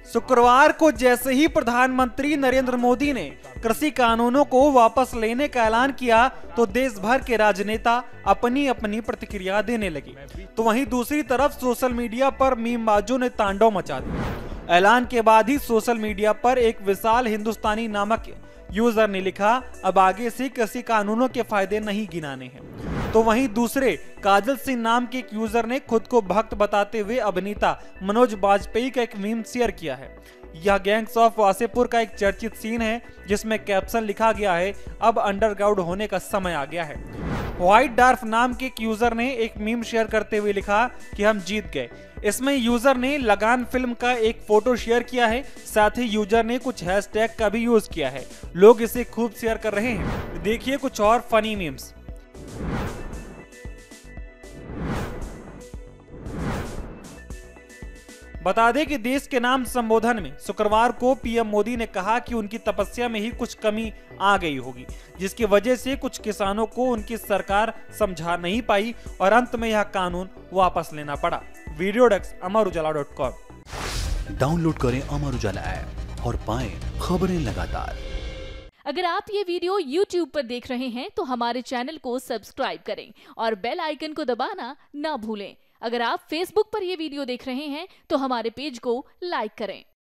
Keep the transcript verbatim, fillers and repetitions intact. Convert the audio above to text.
शुक्रवार को जैसे ही प्रधानमंत्री नरेंद्र मोदी ने कृषि कानूनों को वापस लेने का ऐलान किया तो देश भर के राजनेता अपनी अपनी प्रतिक्रिया देने लगे। तो वहीं दूसरी तरफ सोशल मीडिया पर मीमबाजों ने तांडव मचा दिया। ऐलान के बाद ही सोशल मीडिया पर एक विशाल हिंदुस्तानी नामक यूजर ने लिखा, अब आगे से कृषि कानूनों के फायदे नहीं गिनाने हैं। तो वहीं दूसरे काजल सिंह नाम के एक यूजर ने खुद को भक्त बताते हुए अभिनेता मनोज बाजपेयी का एक मीम शेयर किया है। यह गैंग्स ऑफ वासेपुर का एक चर्चित सीन है जिसमें कैप्शन लिखा गया है, अब अंडरग्राउंड होने का समय आ गया है। व्हाइट डार्फ नाम के एक यूजर ने एक मीम शेयर करते हुए लिखा कि हम जीत गए। इसमें यूजर ने लगान फिल्म का एक फोटो शेयर किया है, साथ ही यूजर ने कुछ हैशटैग का भी यूज किया है। लोग इसे खूब शेयर कर रहे हैं। देखिए कुछ और फनी मीम्स। बता दें कि देश के नाम संबोधन में शुक्रवार को पीएम मोदी ने कहा कि उनकी तपस्या में ही कुछ कमी आ गई होगी, जिसकी वजह से कुछ किसानों को उनकी सरकार समझा नहीं पाई और अंत में यह कानून वापस लेना पड़ा। Video desk Amar Ujala dot com. Download करें अमर उजाला ऐप और पाएं खबरें लगातार। अगर आप ये वीडियो यूट्यूब पर देख रहे हैं तो हमारे चैनल को सब्सक्राइब करें और बेल आइकन को दबाना ना भूलें। अगर आप फेसबुक पर यह वीडियो देख रहे हैं तो हमारे पेज को लाइक करें।